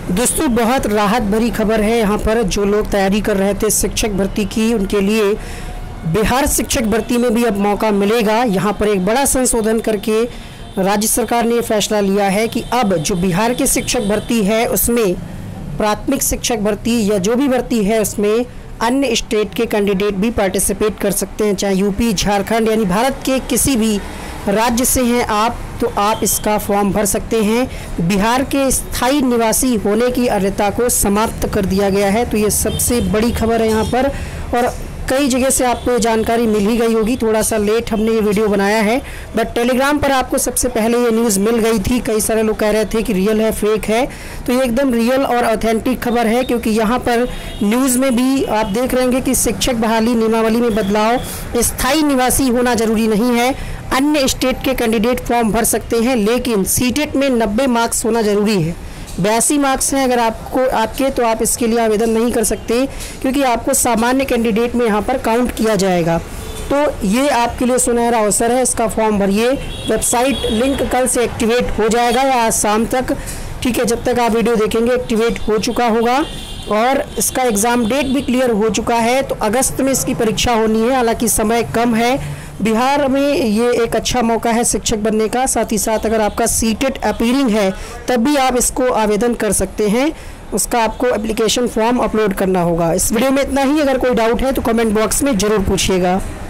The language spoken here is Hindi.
दोस्तों बहुत राहत भरी खबर है यहाँ पर। जो लोग तैयारी कर रहे थे शिक्षक भर्ती की, उनके लिए बिहार शिक्षक भर्ती में भी अब मौका मिलेगा। यहाँ पर एक बड़ा संशोधन करके राज्य सरकार ने फैसला लिया है कि अब जो बिहार की शिक्षक भर्ती है उसमें प्राथमिक शिक्षक भर्ती या जो भी भर्ती है उसमें अन्य स्टेट के कैंडिडेट भी पार्टिसिपेट कर सकते हैं, चाहे यूपी, झारखंड यानी भारत के किसी भी राज्य से हैं आप, तो आप इसका फॉर्म भर सकते हैं। बिहार के स्थायी निवासी होने की अर्हता को समाप्त कर दिया गया है। तो ये सबसे बड़ी खबर है यहाँ पर, और कई जगह से आपको ये जानकारी मिल ही गई होगी। थोड़ा सा लेट हमने ये वीडियो बनाया है, बट टेलीग्राम पर आपको सबसे पहले ये न्यूज़ मिल गई थी। कई सारे लोग कह रहे थे कि रियल है, फेक है, तो ये एकदम रियल और ऑथेंटिक खबर है, क्योंकि यहाँ पर न्यूज़ में भी आप देख रहे होंगे कि शिक्षक बहाली नियमावली में बदलाव, स्थायी निवासी होना जरूरी नहीं है, अन्य स्टेट के कैंडिडेट फॉर्म भर सकते हैं, लेकिन सीटेट में 90 मार्क्स होना जरूरी है। 82 मार्क्स हैं अगर आपके, तो आप इसके लिए आवेदन नहीं कर सकते, क्योंकि आपको सामान्य कैंडिडेट में यहाँ पर काउंट किया जाएगा। तो ये आपके लिए सुनहरा अवसर है, इसका फॉर्म भरिए। वेबसाइट लिंक कल से एक्टिवेट हो जाएगा या आज शाम तक, ठीक है। जब तक आप वीडियो देखेंगे एक्टिवेट हो चुका होगा, और इसका एग्ज़ाम डेट भी क्लियर हो चुका है। तो अगस्त में इसकी परीक्षा होनी है, हालांकि समय कम है। बिहार में ये एक अच्छा मौका है शिक्षक बनने का। साथ ही साथ अगर आपका सीटेट अपीयरिंग है तब भी आप इसको आवेदन कर सकते हैं। उसका आपको एप्लीकेशन फॉर्म अपलोड करना होगा। इस वीडियो में इतना ही। अगर कोई डाउट है तो कमेंट बॉक्स में ज़रूर पूछिएगा।